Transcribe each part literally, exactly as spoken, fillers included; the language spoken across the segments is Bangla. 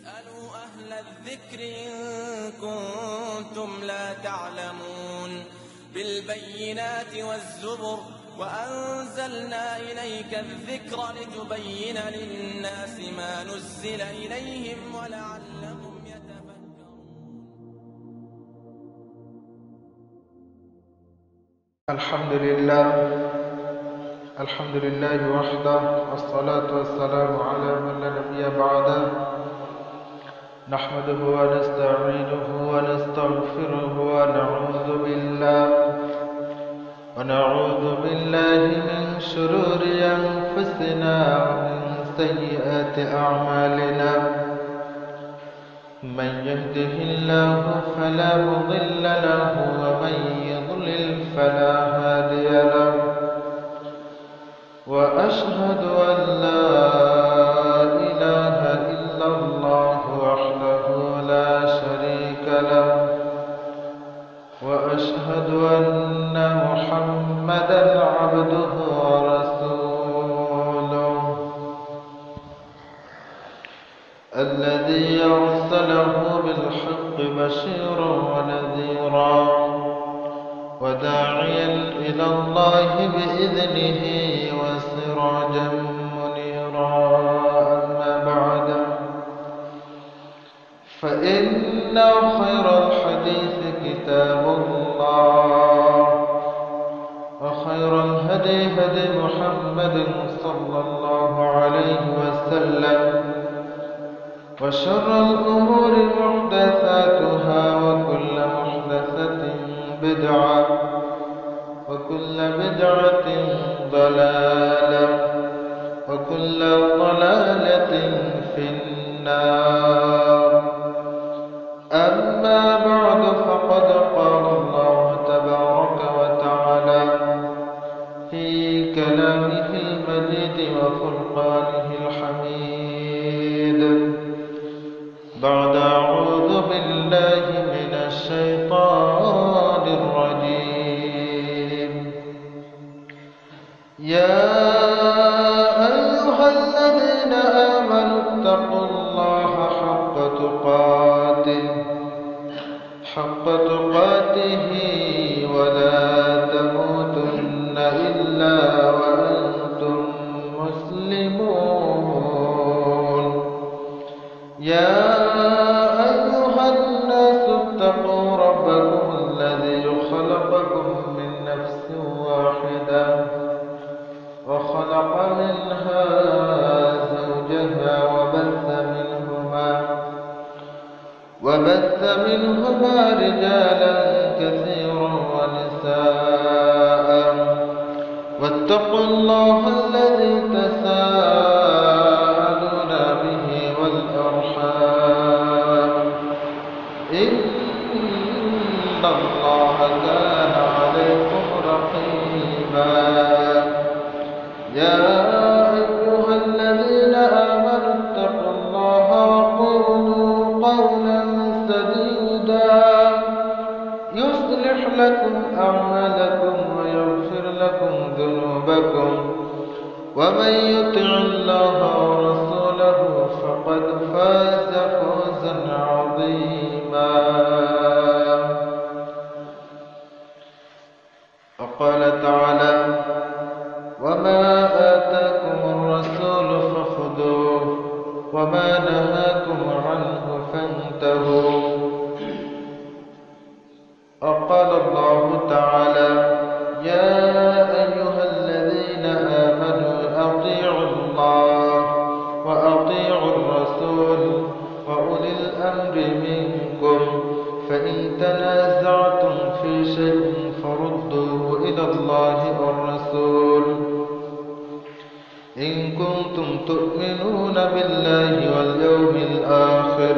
فاسألوا أهل الذكر إن كنتم لا تعلمون بالبينات والزبر وأنزلنا إليك الذكر لتبين للناس ما نزل إليهم ولعلهم يتفكرون. الحمد لله الحمد لله وحده والصلاة والسلام على من لا نبي بعده نحمده ونستعينه ونستغفره ونعوذ بالله ونعوذ بالله من شرور أنفسنا ومن سيئات أعمالنا من يهده الله فلا مضل له ومن يضلل فلا هادي له وأشهد أن لا إله إلا الله وحده لا شريك له وأشهد أن محمدا عبده ورسوله الذي أرسله بالحق بشيرا ونذيرا وداعيا إلى الله بإذنه وسراجا منيرا أما بعد فإن خير الحديث كتاب الله وخير الهدي هدي محمد صلى الله عليه وسلم وشر الأمور محدثاتها وكل محدثة بدعة وكل بدعة ضلالة وكل ضلالة في النار. أما بعد فقد قال الله تبارك وتعالى في كلامه المجيد وفرقانه الحميد بعد أعوذ بالله من الشيطان الرجيم يا أيها الذين آمنوا اتقوا الله حق تقاته حق تقاته ولا تموتن إلا وأنتم مسلمون يا أيها الناس اتقوا ربكم الذي خلقكم من نفس واحدة وخلق منها زوجها وبث منهما وبث منهما رجالا كثيرا ونساء واتقوا الله الذي تساءلون به والأرحام إن الله كان عليكم رقيبا يا أيها الذين آمنوا اتقوا الله وقولوا قولا سديدا يصلح لكم أعمالكم ويغفر لكم ذنوبكم ومن يطع الله ورسوله فقد فاز فوزا عظيما. وقال تعالى وما آتاكم الرسول فخذوه وما نهاكم عنه فانتهوا. وقال الله تعالى يا أيها الذين آمنوا أطيعوا الله وأطيعوا الرسول وأولي الأمر منكم فإن تنازعتم في شيء فردوه إلى الله والرسول إن كنتم تؤمنون بالله واليوم الآخر.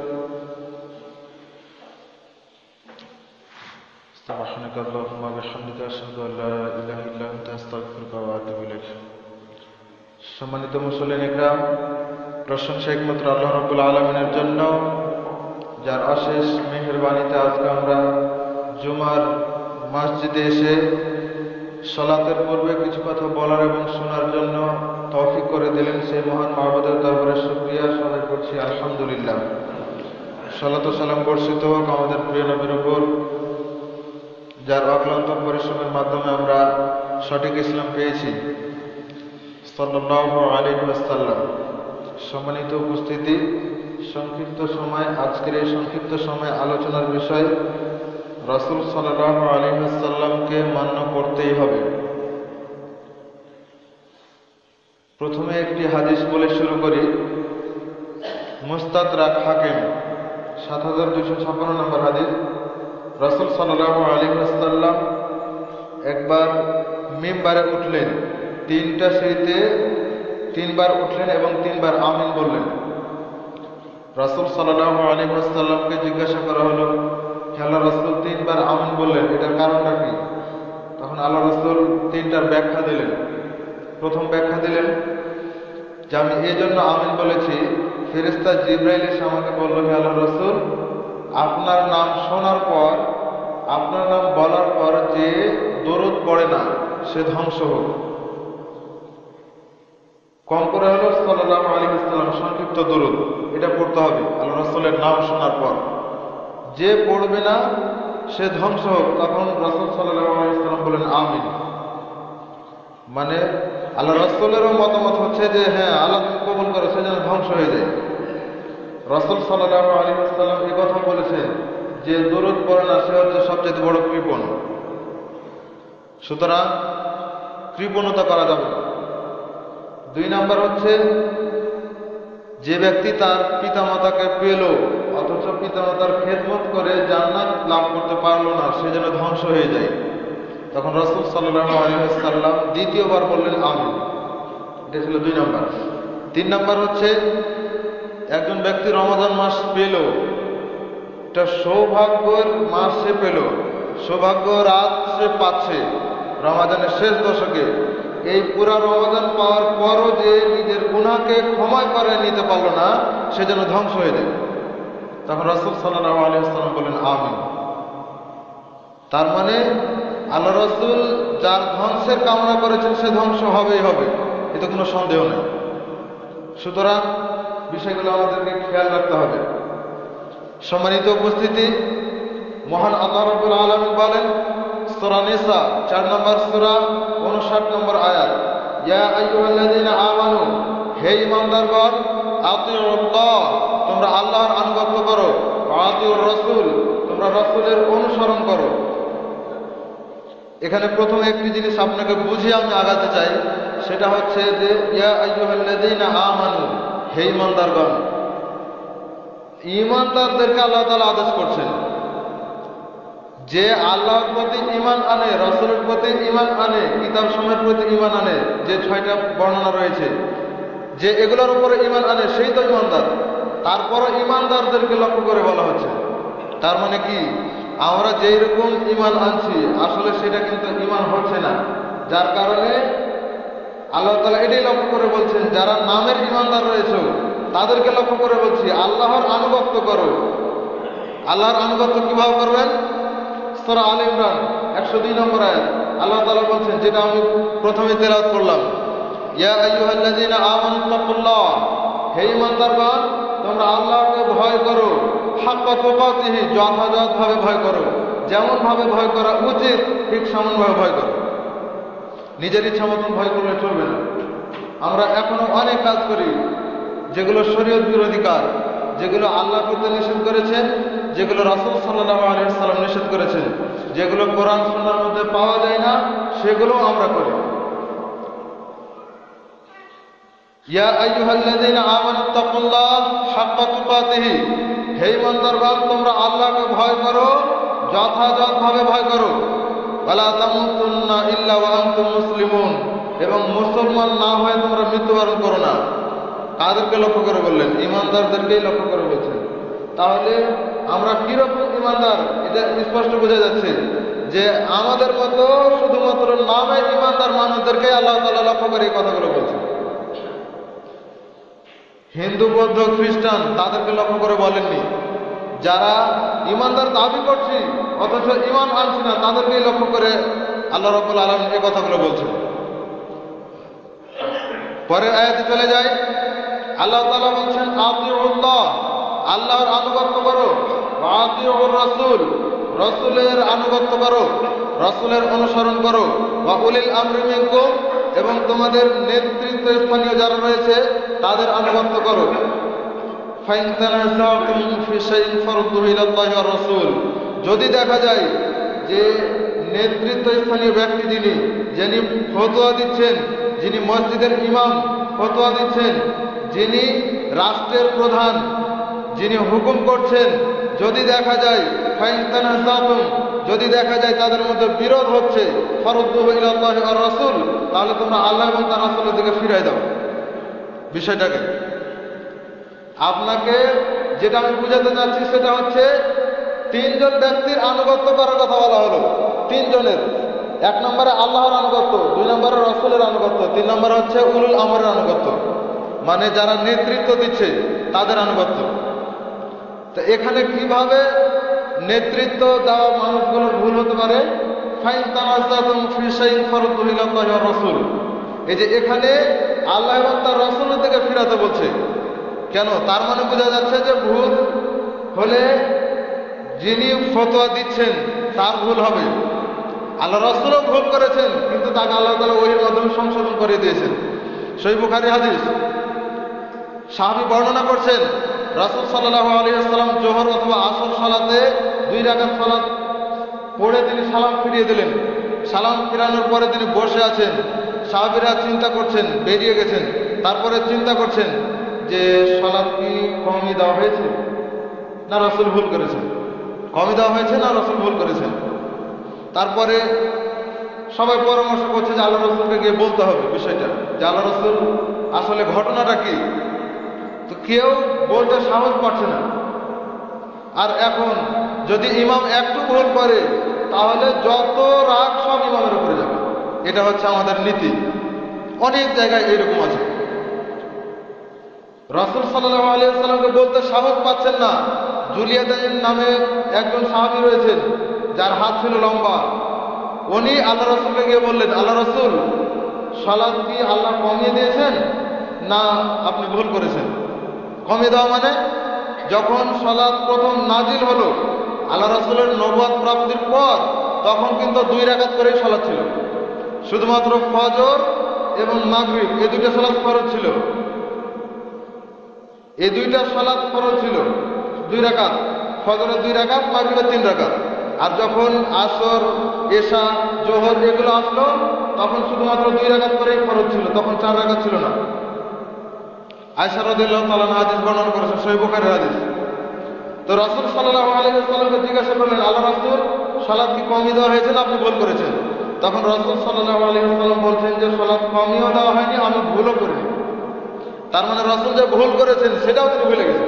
سبحانك اللهم وبحمدك أشهد أن لا إله إلا أنت أستغفرك وأتوب إليك. সম্মানিত মুসলিম ইকরাম, প্রশংসা একমাত্র আল্লাহ রাব্বুল আলামিনের জন্য, যার অশেষ মেহেরবানিতে আজকে আমরা জুমার মসজিদে এসে সালাতের পূর্বে কিছু কথা বলার এবং শোনার জন্য তৌফিক করে দিলেন, সেই মহান মাহবুদের দরবারে শুকরিয়া সবাই করছি আলহামদুলিল্লাহ। সালাত ও সালাম বর্ষিত হোক আমাদের প্রিয় নবীর উপর, যার অক্লান্ত পরিশ্রমের মাধ্যমে আমরা সঠিক ইসলাম পেয়েছি, সাল্লাল্লাহু আলাইহি ওয়াসাল্লাম। সম্মানিত উপস্থিতি, সংক্ষিপ্ত সময়, আজকের এই সংক্ষিপ্ত সময় আলোচনার বিষয় রাসূল সাল্লাল্লাহু আলাইহি ওয়াসাল্লামকে মান্য করতেই হবে। প্রথমে একটি হাদিস বলে শুরু করি। মুস্তাদরাক হাকিম সাত হাজার দুইশো ছাপ্পান্ন নম্বর হাদিস। রাসূল সাল্লাল্লাহু আলাইহি ওয়াসাল্লাম একবার মিম্বারে উঠলেন, তিনটা সিঁড়িতে তিনবার উঠলেন এবং তিনবার আমিন বললেন। রাসূল সাল্লাল্লাহু আলাইহি ওয়াসাল্লামকে জিজ্ঞাসা করা হলো, আল্লাহ রাসূল তিনবার আমিন বললেন, এটার কারণটা কি? তখন আল্লাহ রাসূল তিনটার ব্যাখ্যা দিলেন। প্রথম ব্যাখ্যা দিলেন যে আমি এই জন্য আমিন বলেছি, ফেরেশতা জিবরাইল এসে আমাকে বলল, হে আল্লাহ রাসূল, আপনার নাম শোনার পর, আপনার নাম বলার পর যে দরুদ পড়ে না সে ধ্বংস হোক। কম করে হলো সাল্লাল্লাহু আলাইহি ওয়াসাল্লাম সংক্ষিপ্ত দরুদ, এটা পড়তে হবে আল্লাহ রাসূলের নাম শোনার পর। যে পড়বে না সে ধ্বংস হোক। তখন রাসূল সাল্লাল্লাহু আলাইহি ওয়াসাল্লাম বলেন আমিন। মানে আল্লাহ রাসূলেরও মতামত হচ্ছে যে হ্যাঁ, আল্লাহ তুমি কবুল করো, সে যেন ধ্বংস হয়ে যায়। রাসূল সাল্লাল্লাহু আলাইহি ওয়াসাল্লাম এই কথা বলেছেন যে দরুদ পড়ে না সে হচ্ছে সবচেয়ে বড় কৃপণ। সুতরাং কৃপণতা করা যাবে না। দুই নাম্বার হচ্ছে, যে ব্যক্তি তার পিতামাতাকে পেল অথচ পিতামাতার খেদমত করে জান্নাত লাভ করতে পারলো না, সে যেন ধ্বংস হয়ে যায়। তখন রাসূল সাল্লাল্লাহু আলাইহি ওয়াসাল্লাম দ্বিতীয়বার বললেন আমিন। এটা ছিল দুই নাম্বার। তিন নাম্বার হচ্ছে, একজন ব্যক্তি রমজান মাস পেল, এটা সৌভাগ্যের মাস সে পেল, সৌভাগ্য রাত সে পাচ্ছে রমাদানের শেষ দশকে। এই পুরা রমাদান পাওয়ার পরও যে নিজের গুনাহকে ক্ষমা করে নিতে পারলো না, সে যেন ধ্বংস হয়ে যায়। তখন রাসূল সাল্লাল্লাহু আলাইহি ওয়াসাল্লাম বলেন আমিন। তার মানে আল্লাহ রাসূল যার ধ্বংসের কামনা করেছেন সে ধ্বংস হবেই হবে, এতে কোনো সন্দেহ নেই। সুতরাং বিষয়গুলো আমাদেরকে খেয়াল রাখতে হবে। সম্মানিত উপস্থিতি, মহান আল্লাহ রাব্বুল আলামিন বলেন সূরা নিসা চার নম্বর সূরা উনষাট নম্বর আয়াত, ইয়া আইয়ুহাল্লাযীনা আমানু, হে ঈমানদারগণ, আতিউল্লাহ, তোমরা আল্লাহর আনুগত্য করো, ওয়া আতিউর রাসূল, তোমরা রাসূলের অনুসরণ করো। এখানে প্রথম একটি জিনিস আপনাকে বুঝিয়ে আমি আগাতে চাই, সেটা হচ্ছে যে ইয়া আইয়ুহাল্লাযীনা আমানু, হে ঈমানদারগণ। ঈমানদারদেরকে আল্লাহ তাআলা আদেশ করছেন যে আল্লাহর প্রতি ঈমান আনে, রাসূলের প্রতি ঈমান আনে, কিতাব সমূহের প্রতি ঈমান আনে, যে ছয়টা বর্ণনা রয়েছে, যে এগুলোর উপরে ঈমান আনে সেই তো ঈমানদার। তারপরও ঈমানদারদেরকে লক্ষ্য করে বলা হচ্ছে। তার মানে কি, আমরা যেই রকম ঈমান আনছি আসলে সেটা কিন্তু ঈমান হচ্ছে না, যার কারণে আল্লাহ তাআলা এটাই লক্ষ্য করে বলছেন, যারা নামের ঈমানদার রয়েছে তাদেরকে লক্ষ্য করে বলছি আল্লাহর আনুগত্য করো। আল্লাহর আনুগত্য কিভাবে করবেন? সূরা আলে ইমরান একশো দুই নম্বর আয়াত আল্লাহ তাআলা বলছেন, যেটা আমি প্রথমে তেলাওয়াত করলাম, ইয়া আইয়ুহাল্লাযীনা আমানুত্তাকুল্লাহ, হে ঈমানদারগণ, তোমরা আল্লাহকে ভয় করো, হাক্কা তুকাতিহি, যথাযথভাবে ভয় করো, যেমন ভাবে ভয় করা উচিত ঠিক সমানভাবে ভয় করো। নিজের ইচ্ছা মতন ভয় করলে চলবে না। আমরা এখনো অনেক কাজ করি যেগুলো শরীয়ত বিরোধী কাজ, যেগুলো আল্লাহ করতে নিষেধ করেছেন, যেগুলো রাসূল সাল্লাল্লাহু আলাইহি ওয়াসাল্লাম নিষেধ করেছেন, যেগুলো কোরআন সুন্নাহর মধ্যে পাওয়া যায় না, সেগুলো আমরা করি। ইয়া আইয়ুহাল্লাযীনা আমানুত্তাকুল্লাহ হাক্কা তুকাতিহি, হে ঈমানদারগণ, তোমরা আল্লাহকে ভয় করো, যথাযথভাবে ভয় করো। ওয়ালা তামুতুন্না ইল্লা ওয়া আনতুম মুসলিমুন, এবং মুসলমান না হয়ে তোমরা মৃত্যুবরণ করো না। কাদেরকে লক্ষ্য করে বললেন? ঈমানদারদেরকেই লক্ষ্য করে বলছেন। তাহলে আমরা কিরকম ঈমানদার এটা স্পষ্ট বোঝা যাচ্ছে যে আমাদের মতো শুধুমাত্র নামে ঈমানদার মানুষদেরকে আল্লাহ তাআলা লক্ষ্য করে এই কথাগুলো বলছেন। হিন্দু, বৌদ্ধ, খ্রিস্টান তাদেরকে লক্ষ্য করে বলেননি। যারা ঈমানদার দাবি করছি অথচ ঈমান আনছি না, তাদেরকেই লক্ষ্য করে আল্লাহ রাব্বুল আলামিন এই কথাগুলো বলছেন। পরের আয়াতে চলে যায়, আল্লাহ তাআলা বলছেন আতিউল্লাহ, আল্লাহর আনুগত্য করো, আতিউর রাসূল, রাসূলের আনুগত্য করো, রাসূলের অনুসরণ করো, ওয়া উলিল আমরি মিনকুম, এবং তোমাদের নেতৃত্ব স্থানীয় যারা রয়েছে তাদের আনুগত্য করো। ফাইন তানাযাতুম ফি শাইইন ফারুদ্দুহু ইলাল্লাহি ওয়ার রাসূল, যদি দেখা যায় যে নেতৃত্ব স্থানীয় ব্যক্তি যিনি যিনি ফতোয়া দিচ্ছেন, যিনি মসজিদের ইমাম ফতোয়া দিচ্ছেন, যিনি রাষ্ট্রের প্রধান, যিনি হুকুম করছেন, যদি দেখা যায় ফাইন তানাযাতুম, যদি দেখা যায় তাদের মধ্যে বিরোধ হচ্ছে, ফারুদ্দুহু ইলাল্লাহি ওয়ার রাসূল, তাহলে তোমরা আল্লাহ এবং তার রাসূলের দিকে ফিরিয়ে দাও বিষয়টাকে। আপনাকে যেটা আমি বুঝাতে চাচ্ছি সেটা হচ্ছে তিনজন ব্যক্তির আনুগত্য করার কথা বলা হলো, তিনজনের। এক নম্বরে আল্লাহর আনুগত্য, দুই নম্বরে রাসূলের আনুগত্য, তিন নম্বরে হচ্ছে উলুল আমরের আনুগত্য, মানে যারা নেতৃত্ব দিচ্ছে তাদের আনুগত্য। তো এখানে কিভাবে নেতৃত্ব দেওয়া মানুষগুলোর ভুল হতে পারে? ফাইন তানাযাতুম ফি শাইইন ফারুদ্দুহু ইলাল্লাহি ওয়ার রাসূল, এই যে এখানে আল্লাহ এবং তার রাসূলের দিকে ফিরাতে বলছে কেন? তার মানে বোঝা যাচ্ছে যে ভুল হলে যিনি ফতোয়া দিচ্ছেন তার ভুল হবে। আল্লাহ রাসূলও ভুল করেছেন, কিন্তু তাকে আল্লাহ তাআলা ওহীর মাধ্যমে সংশোধন করে দিয়েছেন। সহিহ বুখারী হাদিস, সাহাবী বর্ণনা করছেন রাসূল সাল্লাল্লাহু আলাইহি ওয়াসাল্লাম জোহর অথবা আসর সালাতে দুই রাকাত সালাত পড়ে তিনি সালাম ফিরিয়ে দিলেন। সালাম ফিরানোর পরে তিনি বসে আছেন, সাহাবীরা চিন্তা করছেন, বেরিয়ে গেছেন। তারপরে চিন্তা করছেন যে সালাত কি কমই দেওয়া হয়েছে না রাসূল ভুল করেছেন, কমই দেওয়া হয়েছে না রাসূল ভুল করেছেন। তারপরে সবাই পরামর্শ করছে যে আল্লাহ রাসূলকে গিয়ে বলতে হবে বিষয়টা, যে আল্লাহ রাসূল আসলে ঘটনাটা কি। তো কেউ বলতে সাহস পাচ্ছে না। আর এখন যদি ইমাম একটু ভুল করে তাহলে যত রাগ সব ইমামের উপরে যাবে, এটা হচ্ছে আমাদের নীতি। অনেক জায়গায় এরকম আছে। রাসূল সাল্লাল্লাহু আলাইহি ওয়াসাল্লামকে বলতে সাহস পাচ্ছেন না। জুলিয়াদাইন নামে একজন সাহাবী রয়েছেন যার হাত ছিল লম্বা, উনি আল্লাহ রাসূলকে গিয়ে বললেন, আল্লাহ রাসূল সালাত কি আল্লাহ কমিয়ে দিয়েছেন না আপনি ভুল করেছেন? কমিয়ে দেওয়া মানে যখন সালাত প্রথম নাজিল হলো আল্লাহ রাসূলের নবুয়ত প্রাপ্তির পর, তখন কিন্তু দুই রাকাত করেই সালাত ছিল, শুধুমাত্র ফজর এবং মাগরিব এই দুইটা সালাত ফরজ ছিল, এই দুইটা সালাত ফরজ ছিল দুই রাকাত, ফজরের দুই রাকাত, মাগরিবের তিন রাকাত। আর যখন আসর, এশা, জোহর এগুলো আসলো তখন শুধুমাত্র দুই রাকাত করেই ফরজ ছিল, তখন চার রাকাত ছিল না। আয়েশা রাদিয়াল্লাহু তাআলা হাদিস বর্ণনা করেছেন, সহিহ বুখারীর হাদিস। তো রাসূল সাল্লাল্লাহু আলাইহি ওয়াসাল্লামকে জিজ্ঞাসা করলেন, আল্লাহ রাসূল সালাত কি কমিয়ে দেওয়া হয়েছে না আপনি ভুল করেছেন? তখন রাসূল সাল্লাল্লাহু আলাইহি ওয়াসাল্লাম বলছেন যে সালাত কমিয়েও দেওয়া হয়নি, আমি ভুলও করিনি। তার মানে রাসূল যে ভুল করেছেন সেটাও তিনি ভুলে গেছেন।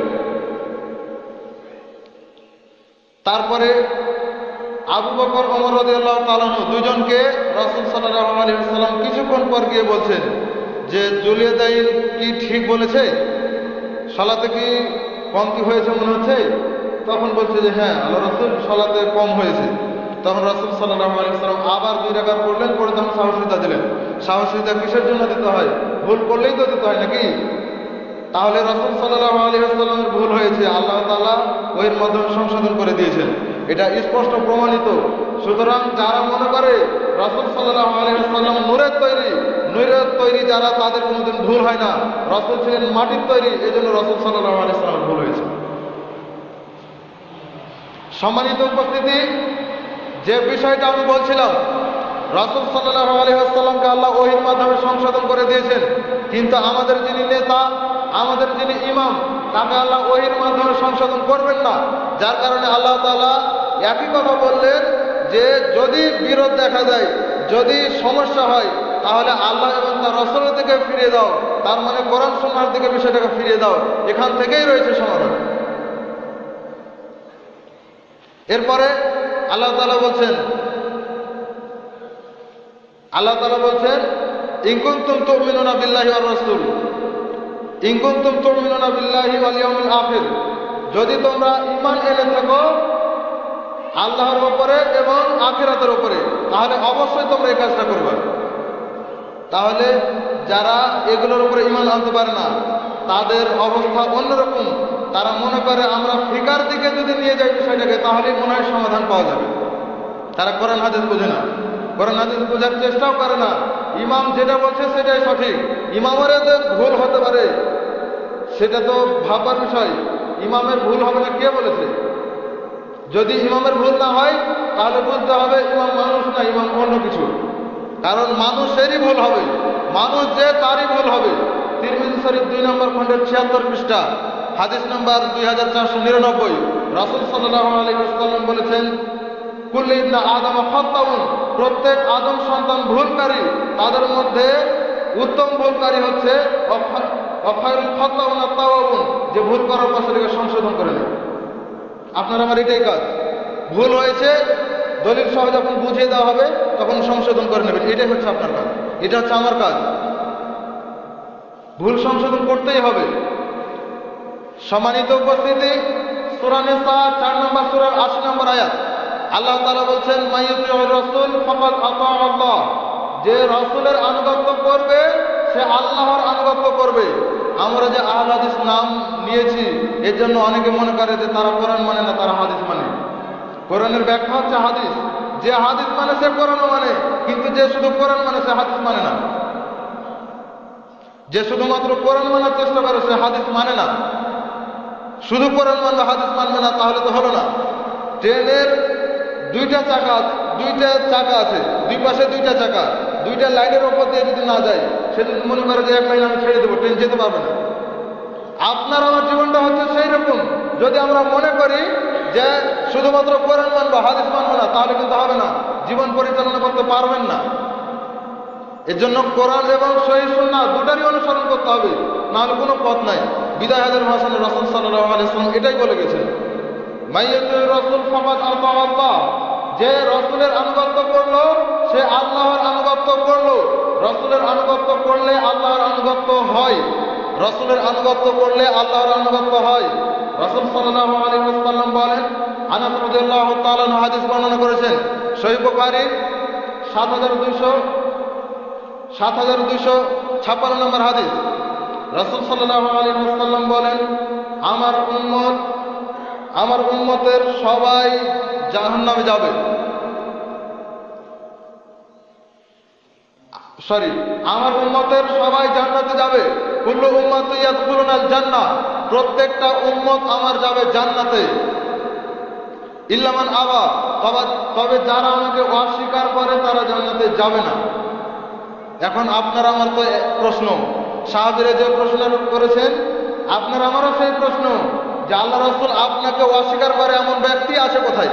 তারপরে আবু বকর, ওমর রাদিয়াল্লাহু তাআলা দুইজনকে রাসূল সাল্লাল্লাহু আলাইহি ওয়াসাল্লাম কিছুক্ষণ পর গিয়ে বলছেন যে জুলিয়াদাইন কি ঠিক বলেছে, সালাতে কি কম কি হয়েছে মনে হচ্ছে? তখন বলছে যে হ্যাঁ আল্লাহ রাসূল সালাতে কম হয়েছে। তখন রাসূল সাল্লাল্লাহু আলাইহি ওয়াসাল্লাম আবার দুই রাকাত পড়লেন, পড়ে তখন সাহসিতা দিলেন। সাহসিতা কিসের জন্য দিতে হয়? ভুল করলেই তো দিতে হয় নাকি? তাহলে রাসূল সাল্লাল্লাহু আলাইহি ওয়াসাল্লামের ভুল হয়েছে, আল্লাহ তাআলা ওহির মাধ্যমে সংশোধন করে দিয়েছেন, এটা স্পষ্ট প্রমাণিত। সুতরাং যারা মনে করে রাসূল সাল্লাল্লাহু আলাইহি ওয়াসাল্লাম নূরের তৈরি, নূরের তৈরি যারা, তাদের কোনোদিন ভুল হয় না। রাসূল ছিলেন মাটির তৈরি, এজন্য রাসূল সাল্লাল্লাহু আলাইহি ওয়াসাল্লামের ভুল হয়েছে। সম্মানিত উপস্থিতি, যে বিষয়টা আমি বলছিলাম, রাসূল সাল্লাল্লাহু আলাইহি ওয়াসাল্লামকে আল্লাহ ওহীর মাধ্যমে সংশোধন করে দিয়েছেন, কিন্তু আমাদের যিনি নেতা, আমাদের যিনি ইমাম, তাকে আল্লাহ ওহীর মাধ্যমে সংশোধন করবেন না। যার কারণে আল্লাহ তাআলা একই কথা বললেন যে যদি বিরোধ দেখা যায়, যদি সমস্যা হয়, তাহলে আল্লাহ এবং তার রাসূলের দিকে ফিরিয়ে দাও। তার মানে কোরআন সুন্নাহর দিকে বিষয়টাকে ফিরিয়ে দাও, এখান থেকেই রয়েছে সমাধান। এরপরে আল্লাহ তাআলা বলছেন, আল্লাহ তাআলা বলছেন ইন কুনতুম তু'মিনুনা বিল্লাহি ওয়ার রাসূল, ইন কুনতুম তু'মিনুনা বিল্লাহি ওয়াল ইয়াউমিল আখির, যদি তোমরা ঈমান এনে থাকো আল্লাহর উপরে এবং আখিরাতের উপরে, তাহলে অবশ্যই তোমরা এই কাজটা করবে। তাহলে যারা এগুলোর উপরে ঈমান আনতে পারে না তাদের অবস্থা অন্যরকম। তারা মনে করে আমরা ফিকার দিকে যদি নিয়ে যাই বিষয়টাকে তাহলে মনে হয় সমাধান পাওয়া যাবে। তারা কোরআন হাদিস বোঝে না, কোরআন হাদিস বোঝার চেষ্টাও করে না। ইমাম যেটা বলছে সেটাই সঠিক। ইমামের যে ভুল হতে পারে সেটা তো ভাববার বিষয়। ইমামের ভুল হবে না কে বলেছে? যদি ইমামের ভুল না হয় তাহলে বুঝতে হবে ইমাম মানুষ না, ইমাম অন্য কিছু। কারণ মানুষেরই ভুল হবে, মানুষ যে তারই ভুল হবে। তিরমিজি শরীফ দুই নম্বর খণ্ডের ছিয়াত্তর পৃষ্ঠা হাদিস নম্বর দুই হাজার চারশো নিরানব্বই রাসূল সাল্লাল্লাহু আলাইহি ওয়াসাল্লাম বলেছেন, কুল্লু ইবনে আদম খাত্তাউন, প্রত্যেক আদম সন্তান ভুলকারী, তাদের মধ্যে উত্তম ভুলকারী হচ্ছে খায়রুল খাত্তাউন আত-তাওয়াবুন, যে ভুল করার পর সেটাকে সংশোধন করে নেয়। আপনার আমার এটাই কাজ। ভুল হয়েছে দলিল সহ যখন বুঝিয়ে দেওয়া হবে তখন সংশোধন করে নেবেন, এটাই হচ্ছে আপনার কাজ, এটা হচ্ছে আমার কাজ। ভুল সংশোধন করতেই হবে। সম্মানিত উপস্থিতি, সূরা নিসা চার নম্বর সূরার আশি নম্বর আয়াত আল্লাহ তাআলা বলছেন, মাইয়ুতিউর রাসূল ফাকাদ আতা আল্লাহ, যে রাসূলের আনুগত্য করবে সে আল্লাহর আনুগত্য করবে। আমরা যে আহলে হাদিস নাম নিয়েছি এর জন্য অনেকে মনে করে যে তারা কোরআন মানে না, তারা হাদিস মানে। কোরআনের ব্যাখ্যা হচ্ছে হাদিস। যে হাদিস মানে সে কোরআন মানে, কিন্তু যে শুধু কোরআন মানে সে হাদিস মানে না। যে শুধুমাত্র কোরআন মানার চেষ্টা করে সে হাদিস মানে না। শুধু কোরআন মানবে হাদিস মানবে না তাহলে তো হলো না। ট্রেনের দুইটা চাকা দুইটা চাকা আছে, দুই পাশে দুইটা চাকা, দুইটা লাইনের ওপর দিয়ে যদি না যায়, সে যদি মনে করে যে এক লাইন আমি ছেড়ে দেবো, ট্রেন যেতে পারবে না। আপনার আমার জীবনটা হচ্ছে সেই রকম। যদি আমরা মনে করি যে শুধুমাত্র কোরআন মানবো হাদিস মানবো না, তাহলে কিন্তু হবে না, জীবন পরিচালনা করতে পারবেন না। এর জন্য কোরআন এবং সহিহ সুন্নাহ দুটারই অনুসরণ করতে হবে, নাহলে কোনো পথ নাই। বিদায় হাজার ভাষণে রাসূল সাল্লাল্লাহু আলাইহি ওয়াসাল্লাম এটাই বলে গেছেন, মাইয়ুতিউর রাসূল ফাকাদ আতা আল্লাহ, যে রাসূলের আনুগত্য করলো সে আল্লাহর আনুগত্য করলো। রাসূলের আনুগত্য করলে আল্লাহর আনুগত্য হয়, রাসূলের আনুগত্য করলে আল্লাহর আনুগত্য হয়। রাসূল সাল্লাল্লাহু আলাইহি ওয়াসাল্লাম বলেন, আনাস রাদিয়াল্লাহু তাআলা আনহু হাদিস বর্ণনা করেছেন, সহিহ বুখারী সাত হাজার দুইশো সাত হাজার দুইশো ছাপ্পান্ন নম্বর হাদিস। রাসূল সাল্লাল্লাহু আলাইহি ওয়াসাল্লাম বলেন, আমার উম্মত আমার উম্মতের সবাই জাহান্নামে যাবে। সরি আমার উম্মতের সবাই জান্নাতে যাবে। কুল্লু উম্মতি ইয়াদখুলুনাল জান্নাহ, প্রত্যেকটা উম্মত আমার যাবে জান্নাতে। ইল্লা মান আবা, তবে যারা আমাকে অস্বীকার করে তারা জান্নাতে যাবে না। এখন আপনার আমার তো প্রশ্ন, সাহাবীরা যে প্রশ্ন করেছেন আপনার আমারও সেই প্রশ্ন যে আল্লাহ রাসূল আপনাকে অস্বীকার করে এমন ব্যক্তি আছে কোথায়?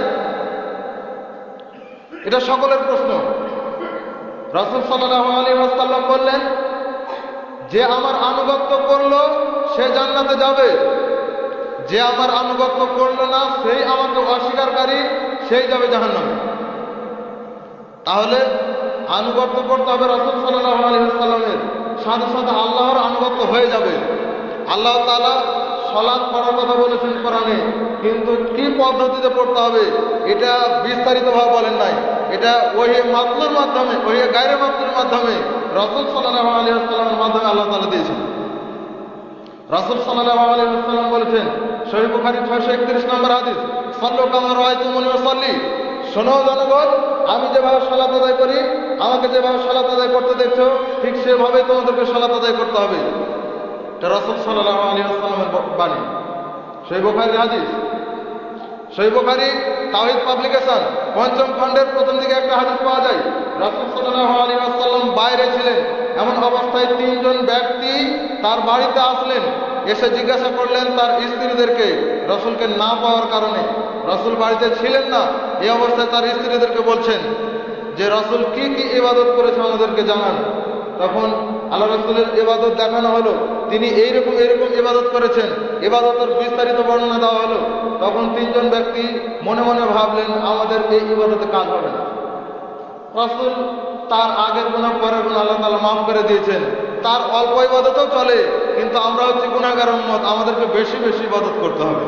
এটা সকলের প্রশ্ন। রাসূল সাল্লাল্লাহু আলাইহি ওয়াসাল্লাম বললেন, যে আমার আনুগত্য করলো সে জান্নাতে যাবে, যে আমার আনুগত্য করলো না সেই আমাকে অস্বীকারকারী সেই যাবে জাহান্নামে। তাহলে আনুগত্য করতে হবে রাসূল সাল্লাল্লাহু আলাইহি ওয়াসাল্লামের, সাথে সাথে আল্লাহর আনুগত্য হয়ে যাবে। আল্লাহ তাআলা সালাত পড়ার কথা বলেছেন কোরআনে, কিন্তু কি পদ্ধতিতে পড়তে হবে এটা বিস্তারিতভাবে বলেন নাই। এটা ওহী মাতলুর মাধ্যমে, ওহী গায়রে মাতলুর মাধ্যমে রাসূল সাল্লাল্লাহু আলাইহি ওয়াসাল্লামের মাধ্যমে আল্লাহ তাআলা দিয়েছেন। রাসূল সাল্লাল্লাহু আলাইহি ওয়াসাল্লাম বলেছেন, সহিহ বুখারী ছয়শো একত্রিশ নম্বর হাদিস, সাল্লু কামা রাআইতুমুনি উসাল্লি, শোনো জনগণ, আমি যেভাবে সালাত আদায় করি, আমাকে যেভাবে সালাত আদায় করতে দেখছো ঠিক সেভাবে তোমাদেরকে সালাত আদায় করতে হবে। এটা রাসূল সাল্লাল্লাহু আলাইহি ওয়াসাল্লামের বাণী, সহিহ বুখারীর হাদিস। সহিহ বুখারী তাওহীদ পাবলিকেশন পঞ্চম খণ্ডের প্রথম দিকে একটা হাদিস পাওয়া যায়। রাসূল সাল্লাল্লাহু আলাইহি ওয়াসাল্লাম বাইরে ছিলেন, এমন অবস্থায় তিনজন ব্যক্তি তার বাড়িতে আসলেন, এসে জিজ্ঞাসা করলেন তার স্ত্রীদেরকে, রাসূলকে না পাওয়ার কারণে। রাসূল বাড়িতে ছিলেন না, এই অবস্থায় তার স্ত্রীদেরকে বলছেন যে রাসূল কি কি ইবাদত করেছে আমাদেরকে জানান। তখন আল্লাহ রাসূলের ইবাদত দেখানো হলো, তিনি এইরকম এইরকম ইবাদত করেছেন, ইবাদতের বিস্তারিত বর্ণনা দেওয়া হলো। তখন তিনজন ব্যক্তি মনে মনে ভাবলেন আমাদের এই ইবাদতে কাজ হবে না। রাসূল তার আগের গুনাহ পরের গুনাহ আল্লাহ তাআলা মাফ করে দিয়েছেন, তার অল্প ইবাদতও চলে, কিন্তু আমরা হচ্ছে গুনাহগার উম্মত, আমাদেরকে বেশি বেশি ইবাদত করতে হবে।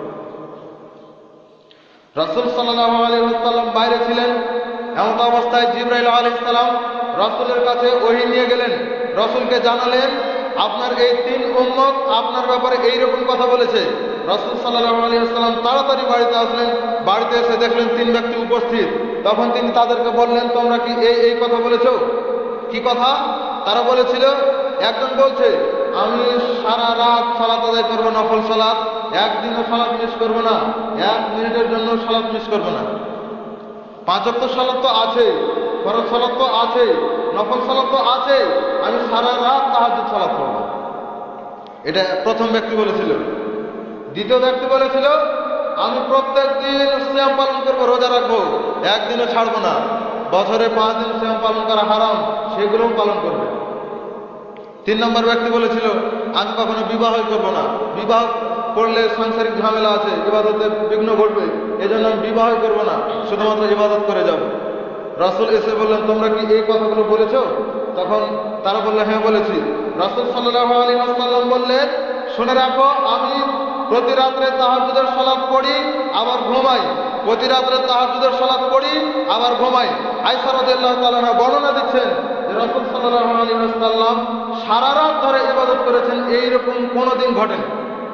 রাসূল সাল্লাল্লাহু আলাইহি ওয়াসাল্লাম বাইরে ছিলেন, এমন অবস্থায় জিবরাইল আলাইহিস সালাম রাসূলের কাছে ওহী নিয়ে গেলেন। রাসূলকে জানালেন আপনার এই তিন উম্মত আপনার ব্যাপারে এইরকম কথা বলেছে। রাসূল সাল্লাল্লাহু আলাইহি ওয়াসাল্লাম তাড়াতাড়ি বাড়িতে আসলেন, বাড়িতে এসে দেখলেন তিন ব্যক্তি উপস্থিত। তখন তিনি তাদেরকে বললেন, তোমরা কি এই এই কথা বলেছো? কি কথা? তারা বলেছিল, একজন বলছে আমি সারা রাত সালাত আদায় করবো, নফল সালাত, একদিনও সালাত মিস করবো না, এক মিনিটের জন্য সালাত মিস করবো না। পাঁচ ওয়াক্ত সালাত তো আছে, ফরজ সালাত তো আছে, নফল সালাত তো আছে, আমি সারা রাত তাহাজ্জুদ সালাত করব। এটা প্রথম ব্যক্তি বলেছিল। দ্বিতীয় ব্যক্তি বলেছিল, আমি প্রত্যেক দিন সিয়াম পালন করবো, রোজা রাখবো, একদিনও ছাড়বো না। বছরে পাঁচ দিন সিয়াম পালন করা হারাম, সেগুলোও পালন করবে। তিন নম্বর ব্যক্তি বলেছিল, আমি কখনো বিবাহ করবো না, বিবাহ করলে সাংসারিক ঝামেলা আছে, ইবাদতে বিঘ্ন ঘটবে, এজন্য আমি বিবাহ করবো না, শুধুমাত্র ইবাদত করে যাব। রাসূল এসে বললেন, তোমরা কি এই কথাগুলো বলেছো? তখন তারা বললো, হ্যাঁ বলেছি। রাসূল সাল্লাল্লাহু আলাইহি ওয়াসাল্লাম বললেন, শুনে রাখো, আমি প্রতি রাত্রে তাহাজ্জুদের সালাত পড়ি আবার ঘুমাই, প্রতি রাত্রে তাহাজ্জুদের সালাত পড়ি আবার ঘুমাই। আয়েশা রাদিয়াল্লাহু তাআলা আনহা বর্ণনা দিচ্ছেন যে রাসূল সাল্লাল্লাহু আলাইহি ওয়াসাল্লাম সারা রাত ধরে ইবাদত করেছেন, এইরকম কোনোদিন ঘটেনি।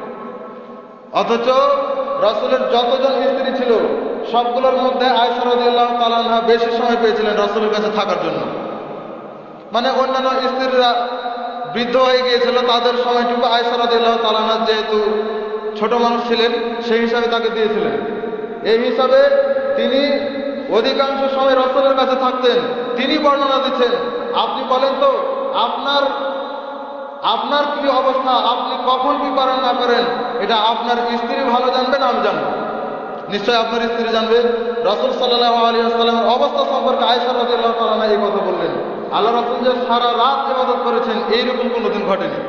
অথচ রাসূলের যতজন স্ত্রী ছিল সবগুলোর মধ্যে আয়েশা রাদিয়াল্লাহু তাআলা আনহা বেশি সময় পেয়েছিলেন রাসূলের কাছে থাকার জন্য। মানে অন্যান্য স্ত্রীরা বৃদ্ধ হয়ে গিয়েছিল, তাদের সময়টুকু আয়েশা রাদিয়াল্লাহু তাআলা আনহা যেহেতু ছোট মানুষ ছিলেন, সেই হিসাবে তাকে দিয়েছিলেন। এই হিসাবে তিনি অধিকাংশ সময় রাসূলের কাছে থাকতেন। তিনি বর্ণনা দিচ্ছেন, আপনি বলেন তো আপনার আপনার কি অবস্থা, আপনি কখন কি করেন না করেন, এটা আপনার স্ত্রী ভালো জানবেন, আমি জানবো, নিশ্চয় আপনার স্ত্রী জানবে। রাসূল সাল্লাল্লাহু আলাইহি ওয়াসাল্লামের অবস্থা সম্পর্কে আয়েশা রাদিয়াল্লাহু তাআলা আনহা এই কথা বললেন। আল্লাহ রাসূল যে সারা রাত ইবাদত করেছেন, এইরকম কোনোদিন ঘটেনি।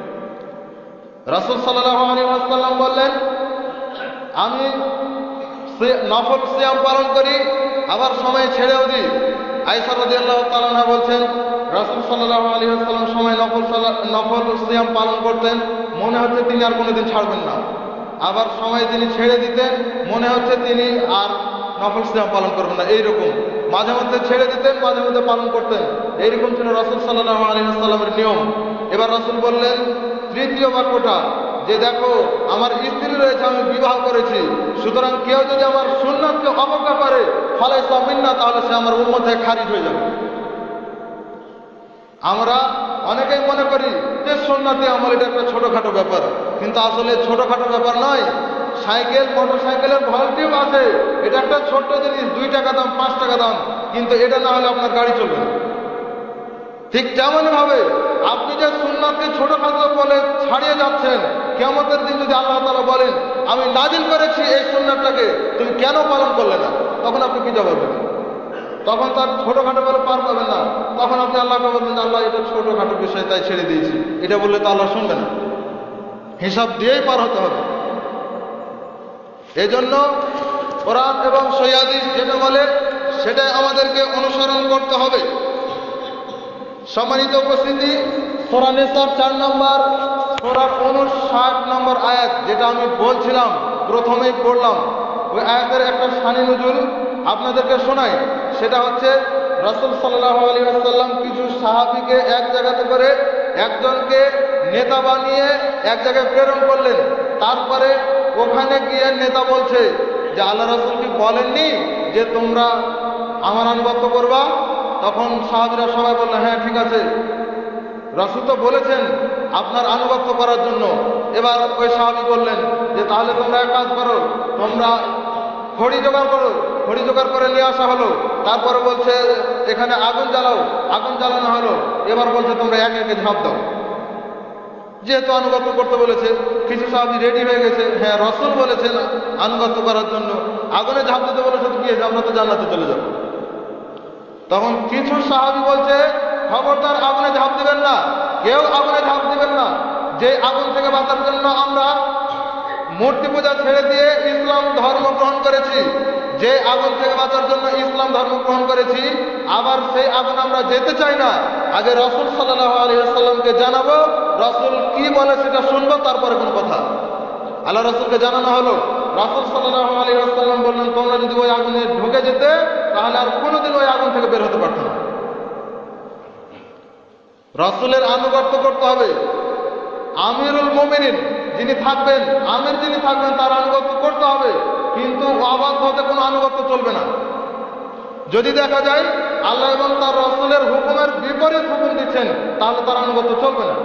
রাসূল সাল্লাল্লাহু আলাইহি ওয়াসাল্লাম বললেন, আমি নফল সিয়াম পালন করি, আবার সময় ছেড়েও দিই। আয়েশা রাদিয়াল্লাহু তাআলা আনহা বলছেন, রাসূল সাল্লাল্লাহু আলাইহি ওয়াসাল্লাম সময় নফল নফল সিয়াম পালন করতেন, মনে হচ্ছে তিনি আর কোনোদিন ছাড়বেন না। আবার সময় তিনি ছেড়ে দিতেন, মনে হচ্ছে তিনি আর নফল সিয়াম পালন করবেন না। এইরকম মাঝে মধ্যে ছেড়ে দিতেন, মাঝে মধ্যে পালন করতেন। এইরকম ছিল রাসূল সাল্লাল্লাহু আলাইহি ওয়াসাল্লামের নিয়ম। এবার রাসূল বললেন তৃতীয় বাক্যটা, যে দেখো আমার স্ত্রী রয়েছে, আমি বিবাহ করেছি, সুতরাং কেউ যদি আমার সুন্নাতকে অবজ্ঞা করে ফালাইসা মিন্না, তাহলে সে আমার উম্মত থেকে খারিজ হয়ে যাবে। আমরা অনেকেই মনে করি যে সুন্নাতে আমল এটা একটা ছোটখাটো ব্যাপার, কিন্তু আসলে ছোটখাটো ব্যাপার নয়। সাইকেল, মোটর সাইকেলের ভলটিউব আছে, এটা একটা ছোট্ট জিনিস, দুই টাকা দাম, পাঁচ টাকা দাম, কিন্তু এটা না হলে আপনার গাড়ি চলবে না। ঠিক তেমন ভাবে আপনি যে সুন্নাতকে ছোটখাটো বলে ছাড়িয়ে যাচ্ছেন, কিয়ামতের দিন যদি আল্লাহ তাআলা বলেন আমি নাজিল করেছি এই সুন্নাতটাকে, তুমি কেন পালন করলে না, তখন আপনি কি জবাব দেবেন? তখন তার ছোটখাটো বলে পার পাবেন না। তখন আপনি আল্লাহকে বলবেন, আল্লাহ এটা ছোটখাটো বিষয়, তাই ছেড়ে দিয়েছি। এটা বললে তো আল্লাহ শুনবে না, হিসাব দিয়েই পার হতে হবে। এজন্য কোরআন এবং সহিহ হাদিস যেটা বলে সেটাই আমাদেরকে অনুসরণ করতে হবে। সম্মানিত উপস্থিতি, সূরা নিসার চার নম্বর সূরার উনষাট নম্বর আয়াত, যেটা আমি বলছিলাম প্রথমেই পড়লাম, ওই আয়াতের একটা শানি নুজুল আপনাদেরকে শোনাই। সেটা হচ্ছে রাসূল সাল্লাল্লাহু আলাইহি ওয়াসাল্লাম কিছু সাহাবীকে এক জায়গাতে করে একজনকে নেতা বানিয়ে এক জায়গায় প্রেরণ করলেন। তারপরে ওখানে গিয়ে নেতা বলছে যে আল্লাহ রাসূল কি বলেননি যে তোমরা আমার আনুগত্য করবা? তখন সাহাবীরা সবাই বললেন, হ্যাঁ ঠিক আছে, রাসূল তো বলেছেন আপনার আনুগত্য করার জন্য। এবার ওই সাহাবী বললেন যে তাহলে তোমরা এক কাজ করো, তোমরা খড়ি জোগাড় করো। খড়ি জোগাড় করে নিয়ে আসা হলো। তারপরে বলছে এখানে আগুন জ্বালাও, আগুন জ্বালানো হলো। এবার বলছে তোমরা একে একে ঝাঁপ দাও। যেহেতু আনুগত্য করতে বলেছে, কিছু সাহাবী রেডি হয়ে গেছে, হ্যাঁ রাসূল বলেছেন আনুগত্য করার জন্য, আগুনে ঝাঁপ দিতে বলেছে, তো কি হয়েছে, আমরা তো জান্নাতে চলে যাব। তখন কিছু সাহাবী বলছে খবরদার আগুনে ঝাঁপ দিবেন না, কেউ আগুনে ঝাঁপ দিবেন না। যে আগুন থেকে বাঁচার জন্য আমরা মূর্তি পূজা ছেড়ে দিয়ে ইসলাম ধর্ম গ্রহণ করেছি, যে আগুন থেকে বাঁচার জন্য ইসলাম ধর্ম গ্রহণ করেছি, আবার সেই আগুন আমরা যেতে চাই না। আগে রাসূল সাল্লাল্লাহু আলাইহি ওয়াসাল্লামকে জানাবো, রাসূল কি বলে সেটা শুনবো, তারপরে কোনো কথা। আল্লাহ রাসূলকে জানানো হলো। রাসূল সাল্লাল্লাহু আলাইহি ওয়াসাল্লাম বললেন তোমরা যদি ওই আগুনে ঢুকে যেতে, তাহলে আর কোনোদিন ওই আগুন থেকে বের হতে পারত না। রাসূলের আনুগত্য করতে হবে। আমিরুল মুমিনিন যিনি থাকবেন, আমির যিনি থাকবেন তার আনুগত্য করতে হবে, কিন্তু অবাধ্য হতে কোনো আনুগত্য চলবে না। যদি দেখা যায় আল্লাহ এবং তার রাসূলের হুকুমের বিপরীত হুকুম দিচ্ছেন, তাহলে তার আনুগত্য চলবে না।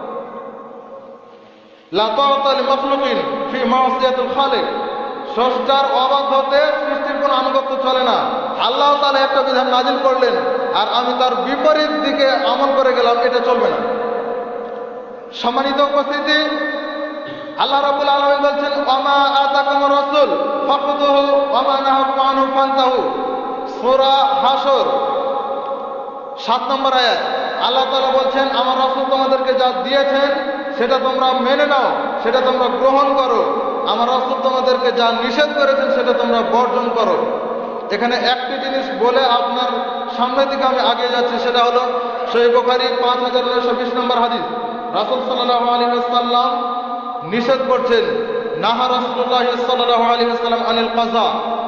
লা তাআতা লিমাখলুকিন ফি মাসিয়াতিল খালিক, স্রষ্টার অবাধ্য হতে সৃষ্টির কোনো আনুগত্য চলে না। আল্লাহ তাআলা একটা বিধান নাজিল করলেন আর আমি তার বিপরীত দিকে আমল করে গেলাম, এটা চলবে না। সম্মানিত উপস্থিতি, আল্লাহ রাব্বুল আলামিন বলছেন ওয়ামা আতাকুমুর রাসূল ফাখুযুহু ওয়ামা নাহাকুম আনহু ফান্তাহু। সূরা হাসর সাত নম্বর আয়াত। আল্লাহ তাআলা বলছেন আমার রাসূল তোমাদেরকে যা দিয়েছেন সেটা তোমরা মেনে নাও, সেটা তোমরা গ্রহণ করো। আমার রাসূল তোমাদেরকে যা নিষেধ করেছেন সেটা তোমরা বর্জন করো। এখানে একটি জিনিস বলে আপনার সামনের দিকে আমি আগে যাচ্ছি, সেটা হলো সহিহ বুখারী পাঁচ হাজার নয়শো বিশ নম্বর হাদিস। রাসূল সাল্লাল্লাহু আলাইহি ওয়াসাল্লাম নিষেধ করছেন, নাহা রাসূলুল্লাহ সাল্লাল্লাহু আলাইহি ওয়াসাল্লাম আনিল কাযা।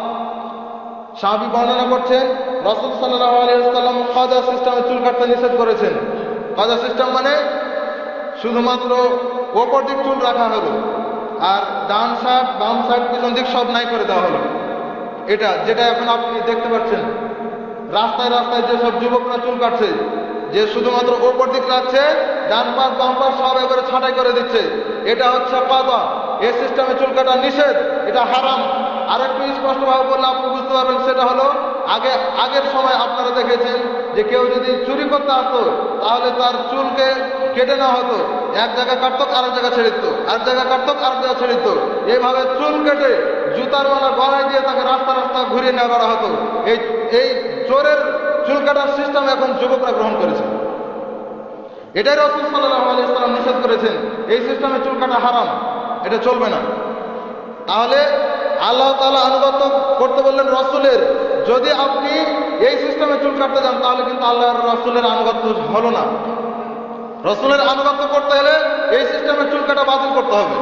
সাহাবী বর্ণনা করছেন রাসূল সাল্লাল্লাহু আলাইহি ওয়াসাল্লাম কাযা সিস্টেমে চুল কাটতে নিষেধ করেছেন। কাযা সিস্টেম মানে শুধুমাত্র ওপর দিক চুল রাখা হলো আর ডান সাইড বাম সাইড পিছন দিক সব নাই করে দেওয়া হলো। এটা যেটা এখন আপনি দেখতে পাচ্ছেন রাস্তায় রাস্তায় যেসব যুবকরা চুল কাটছে, যে শুধুমাত্র ওপর দিক রাখছে, ডান পাশ বাম পাশ সব এবারে ছাঁটাই করে দিচ্ছে, এটা হচ্ছে কাযা। এই সিস্টেমে চুল কাটা নিষেধ, এটা হারাম। আর একটু স্পষ্টভাবে বললে আপনি বুঝতে পারবেন, সেটা হলো আগে আগের সময় আপনারা দেখেছেন যে কেউ যদি চুরি করতে আসতো তাহলে তার চুলকে কেটে নেওয়া হতো, এক জায়গায় কাটতো আরেক জায়গায় ছেড়ে দিত, এক জায়গায় কাটতো আরেক জায়গায় ছেড়ে দিত। এইভাবে চুল কেটে জুতার মালা গলায় দিয়ে তাকে রাস্তা রাস্তা ঘুরিয়ে নেওয়া করা হতো। এই এই চোরের চুল কাটার সিস্টেম এখন যুবকরা গ্রহণ করেছে। এটাই রাসূল সাল্লাল্লাহু আলাইহি ওয়াসাল্লাম নিষেধ করেছেন। এই সিস্টেমে চুল কাটা হারাম, এটা চলবে না। তাহলে আল্লাহ তাআলা আনুগত্য করতে বললেন রাসূলের। যদি আপনি এই সিস্টেমে চুল কাটতে যান তাহলে কিন্তু আল্লাহর রাসূলের আনুগত্য হলো না। রাসূলের আনুগত্য করতে হলে এই সিস্টেমে চুল কাটা বাতিল করতে হবে।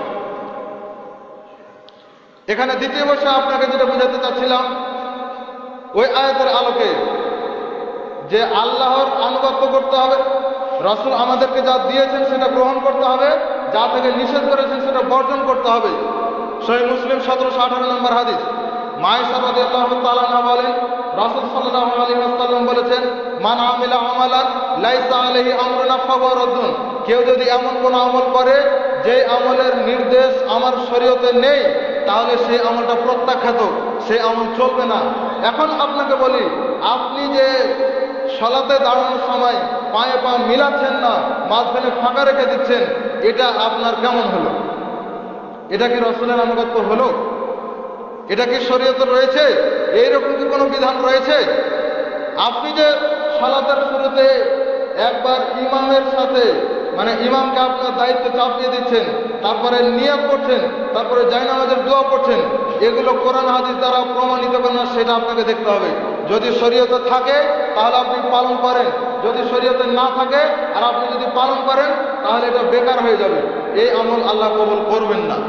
এখানে দ্বিতীয় বিষয় আপনাকে যেটা বোঝাতে চাচ্ছিলাম ওই আয়াতের আলোকে, যে আল্লাহর আনুগত্য করতে হবে, রাসূল আমাদেরকে যা দিয়েছেন সেটা গ্রহণ করতে হবে, যা থেকে নিষেধ করেছেন সেটা বর্জন করতে হবে। সহিহ মুসলিম সতেরোশো আঠারো নম্বর হাদিস। মায়েশা রাদিয়াল্লাহু তাআলা আনহা বলেন রাসূল সাল্লাল্লাহু আলাইহি ওয়াসাল্লাম বলেছেন মান আমিলা আমালান লাইসা আলাইহি আমরুনা ফাহুয়া রাদ্দুন। কেউ যদি এমন কোন আমল করে যে আমলের নির্দেশ আমার শরীয়তে নেই, তাহলে সেই আমলটা প্রত্যাখ্যাত, সেই আমল চলবে না। এখন আপনাকে বলি, আপনি যে সালাতে দাঁড়ানোর সময় পায়ে পা মিলাচ্ছেন না, মাঝখানে ফাঁকা রেখে দিচ্ছেন, এটা আপনার কেমন হলো? এটা কি রাসূলের আনুগত্য হলো? এটা কি শরীয়তে রয়েছে? এইরকম কি কোনো বিধান রয়েছে? আপনি যে সালাতের শুরুতে একবার ইমামের সাথে, মানে ইমামকে আপনার দায়িত্ব চাপিয়ে দিচ্ছেন, তারপরে নিয়াত করছেন, তারপরে জায়নামাজের দোয়া করছেন, এগুলো কোরআন হাদিস দ্বারা প্রমাণিত না, সেটা আপনাকে দেখতে হবে। যদি শরীয়তে থাকে তাহলে আপনি পালন করেন, যদি শরীয়তে না থাকে আর আপনি যদি পালন করেন তাহলে এটা বেকার হয়ে যাবে। এই আমল আল্লাহ কবুল করবেন না।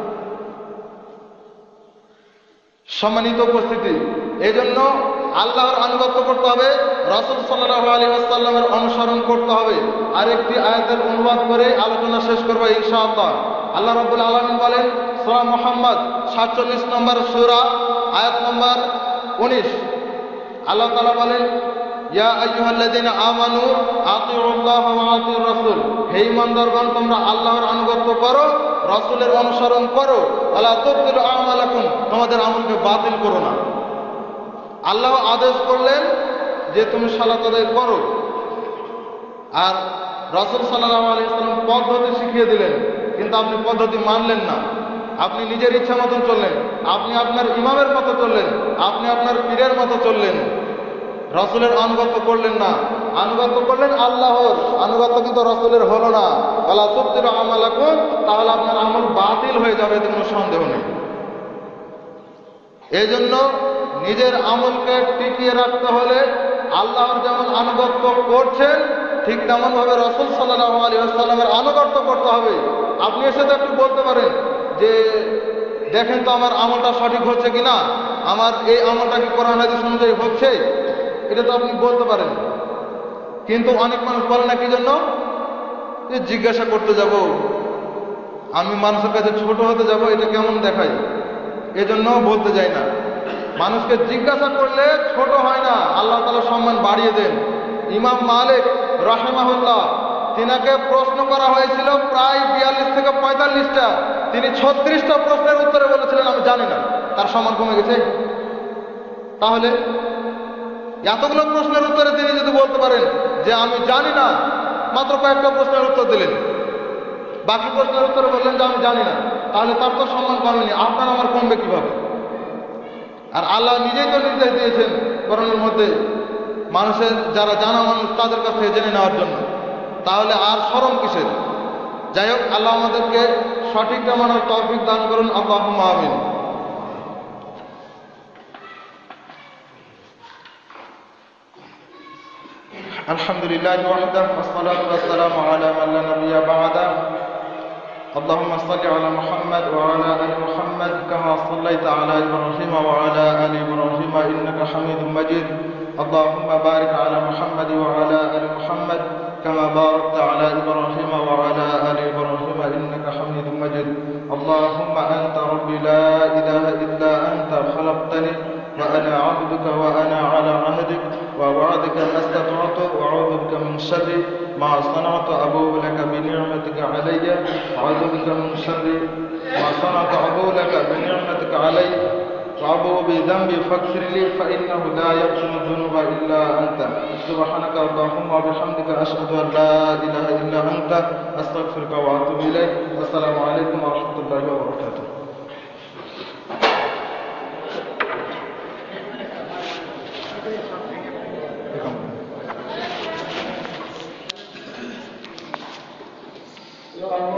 সম্মানিত উপস্থিতি, এই জন্য আল্লাহর আনুগত্য করতে হবে, রাসূল সাল্লাল্লাহু আলাইহি ওয়াসাল্লামের অনুসরণ করতে হবে। আর একটি আয়াতের অনুবাদ করে আলোচনা শেষ করব ইনশাআল্লাহ। আল্লাহ রাব্বুল আলামিন বলেন সূরা মুহাম্মদ সাতচল্লিশ নম্বর সূরা আয়াত নম্বর উনিশ। আল্লাহ তাআলা বলেন ইয়া আইয়ুহাল্লাযীনা আমানু আতিউল্লাহ ওয়া আতিউর রাসূল। হে ঈমানদারগণ, তোমরা আল্লাহর আনুগত্য করো, রাসূলের অনুসরণ করো। ওয়ালা তুবতিলু আমালাকুম, তোমাদের আমলকে বাতিল করো না। আল্লাহ আদেশ করলেন যে তুমি সালাত আদায় করো, আর রাসূল সাল্লাল্লাহু আলাইহি ওয়াসাল্লাম পদ্ধতি শিখিয়ে দিলেন, কিন্তু আপনি পদ্ধতি মানলেন না। আপনি নিজের ইচ্ছা মতন চললেন, আপনি আপনার ইমামের মতো চললেন, আপনি আপনার পীরের মতো চললেন, রাসূলের আনুগত্য করলেন না। আনুগত্য করলেন আল্লাহর, আনুগত্য কিন্তু রাসূলের হলো না। ওয়ালা তুবতিলু আমালাকুম, তাহলে আপনার আমল বাতিল হয়ে যাবে, এতে কোনো সন্দেহ নেই। এই জন্য নিজের আমলকে টিকিয়ে রাখতে হলে আল্লাহর যেমন আনুগত্য করছেন ঠিক তেমন ভাবে রাসূল সাল্লাল্লাহু আলাইহি ওয়াসাল্লামের আনুগত্য করতে হবে। আপনি এসে তো একটু বলতে পারেন যে দেখেন তো আমার আমলটা সঠিক হচ্ছে কিনা, আমার এই আমলটা কি কোরআন হাদিস অনুযায়ী হচ্ছে, এটা তো আপনি বলতে পারেন। কিন্তু অনেক মানুষ বলে না কি জন্য, যে জিজ্ঞাসা করতে যাব, আমি মানুষের কাছে ছোট হতে যাব, এটা কেমন দেখায়, এজন্য বলতে যাই না। মানুষকে জিজ্ঞাসা করলে ছোট হয় না, আল্লাহ তাআলা সম্মান বাড়িয়ে দেন। ইমাম মালিক রাহিমাহুল্লাহ, তিনাকে প্রশ্ন করা হয়েছিল প্রায় বিয়াল্লিশ থেকে পঁয়তাল্লিশটা, তিনি ছত্রিশটা প্রশ্নের উত্তরে বলেছিলেন আমি জানি না, তার সম্মান কমে গেছে? তাহলে এতগুলো প্রশ্নের উত্তরে তিনি যদি বলতে পারেন যে আমি জানি না, মাত্র কয়েকটা প্রশ্নের উত্তর দিলেন, বাকি প্রশ্নের উত্তরে বললেন যে আমি জানি না, তাহলে তার তো সম্মান কমেনি, আপনার আমার কমবে কিভাবে? আর আল্লাহ নিজেই তো নির্দেশ দিয়েছেন কোরআনের মধ্যে মানুষের যারা জানা মানুষ তাদের কাছ থেকে জেনে নেওয়ার জন্য, তাহলে আর শরম কিসের? যাই হোক, আল্লাহ আমাদেরকে সঠিকটা মানার তৌফিক দান করুন, আল্লাহুম্মা আমিন। আলহামদুলিল্লাহি ওয়াহদাহু ওয়াসসালাতু ওয়াসসালামু আলা মান লা নাবিয়্যা বা'দা। اللهم صل على محمد وعلى آل محمد كما صليت على إبراهيم وعلى آل إبراهيم إنك حميد مجيد. اللهم بارك على محمد وعلى آل محمد كما باركت على إبراهيم وعلى آل إبراهيم إنك حميد مجيد. اللهم أنت ربي لا إله إلا أنت خلقتني وأنا عبدك وأنا على عهدك ووعدك ما استطعت وأعوذ بك من شر ما صنعت. أبوء لك بنعمتك علي وأعوذ بك من شر ما صنعت. أبوء لك بنعمتك علي وأبوء بذنبي فاغفر لي فإنه لا يغفر الذنوب إلا أنت. سبحانك اللهم وبحمدك أشهد أن لا إله إلا أنت أستغفرك وأتوب إليك. والسلام عليكم ورحمة الله وبركاته. Yo